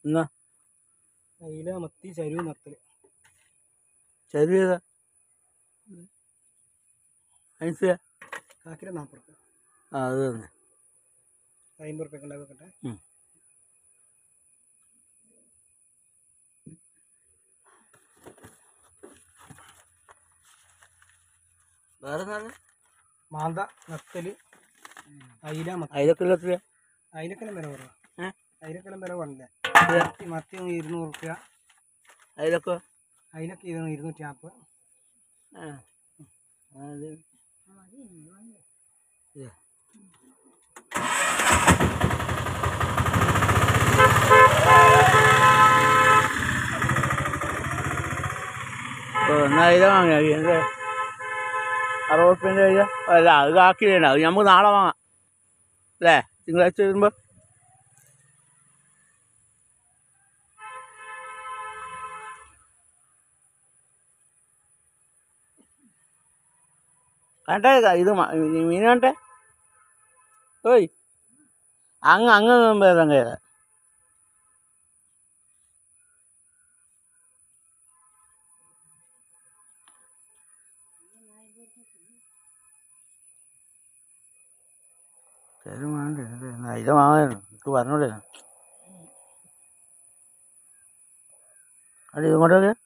എന്നാ അയില മത്തി ചരുവ് നത്തൽ ചരുവ് ഏതാ മനസ്സിലാ കാക്കിര 40 റുപ്യ ആ അത് തന്നെ 50 റുപ്യക്ക് ഉണ്ടാക്കട്ടെ വേറെ മാന്ത നത്തൽ അയില മത്തി അയിലക്കെല്ലാം അയിലക്കെല്ലാം വില കുറവാ അയിലക്കെല്ലാം വില കുറഞ്ഞില്ലേ മത്തി 200 റുപ്യ അയിലൊക്കെ അയിലൊക്കെ 250 എന്നാ അയില വാങ്ങിയാ എന്താ 60 റുപ്യൻ്റെ അയില അല്ല അത് കാക്കിലാണ് അത് നമുക്ക് നാളെ വാങ്ങാം അല്ലേ തിങ്കളാഴ്ച വരുമ്പോൾ കണ്ടേ ഇത് മീൻ കണ്ടേ ഓയ് അങ്ങ് വരാൻ കയറാം ശരി വേണ്ടേ ഇത് വാങ്ങായിരുന്നു എനിക്ക് പറഞ്ഞൂടെ അടി ഇങ്ങോട്ടൊക്കെ